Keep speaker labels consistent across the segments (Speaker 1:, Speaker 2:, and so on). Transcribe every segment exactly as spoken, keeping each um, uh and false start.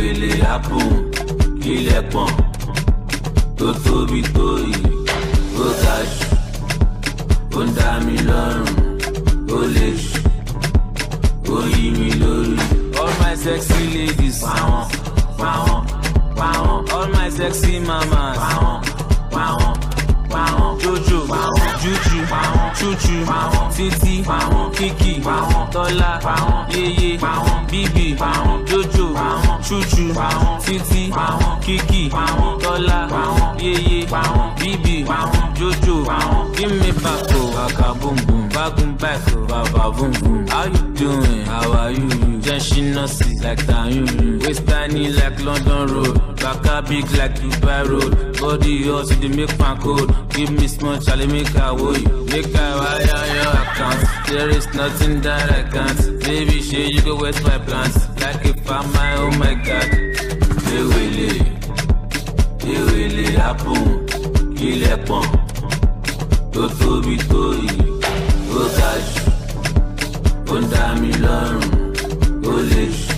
Speaker 1: ewele happen, kílẹ̀ pọ̀n, tó tóbi tó yìí, ó ga jù, ó ń dá mi lọ́rùn, ó lè jù, ó yí mi lórí. All my sexy ladies, pawon, pawon, pawon. All my sexy mamas, pawon, pawon, pawon. Jojo, pawon, Juju, pawon, Chuchu, pawon, Titi, pawon, Kiki, pawon, Tola, pawon, Yeye, pawon, Bibi, pawon, Jojo, pawon, Chuchu, pawon, Titi, pawon, Kiki, pawon, Tola, pawon, Yeye, pawon, Bibi, pawon, Jojo, pawon. Give me back, oh, baka boom boom, back back, oh, baba boom boom. How you doing? How are you? Just she not see like that you. Waist tiny like London Road, baka big like Dubai Road. Body yours with the make pan code. Give me small Charlie, make a way, make a wire your account. There is nothing that I can't. Baby, shey you go wet my plants. Like if I'm my, oh my God. Ewele, ewele happen, kílẹ̀ pọ̀n, tó tóbi tó yìí, ó ga jù, ó ń dá mi lọ́rùn, ó lè jù,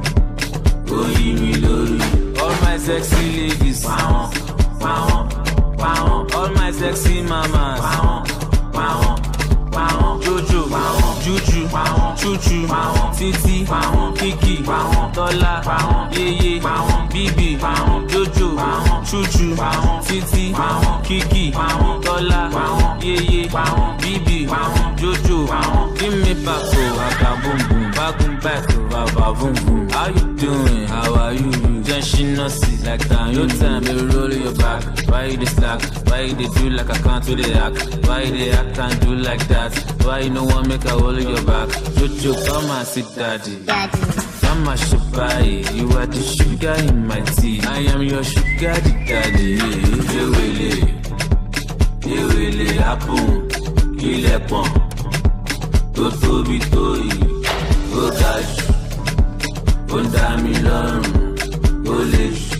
Speaker 1: ó yí mi lórí. All my sexy ladies, pawon, pawon, pawon. All my sexy mamas, pawon, pawon, pawon. Jojo, pawon, Juju, pawon, Chuchu, pawon, Titi, pawon, Kiki, pawon, Tola, pawon, Yeye, pawon, Bibi, pawon, Jojo, pawon, Chuchu, pawon, Titi, pawon, Kiki, pawon, Tola, pawon, Yeye, pawon, Bibi, pawon, Jojo, pawon. Give me back, oh, baka boom boom, back back, oh, baba boom boom. How you doing? How are you? Just she not see like that. No time, baby, roll your back. Why you dey slack? Why you dey do like I can't do the act? Why you dey act and do like that? Why you no want make I hold your back? Jojo, come and sit, daddy.
Speaker 2: Daddy.
Speaker 1: I'm a shubai, you are the sugar in my tea. I am your sugar daddy. Ewele, ewele happen, kílẹ̀ pọ̀n, tó tóbi tó yìí, ó ga jù, ó ń dá mi lọ́rùn, ó lè jù,